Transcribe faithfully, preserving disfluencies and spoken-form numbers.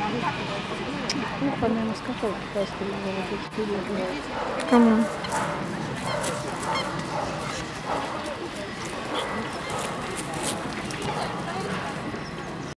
Ну, по-моему, с какого-то фестиваля вот эти периоды. Кому?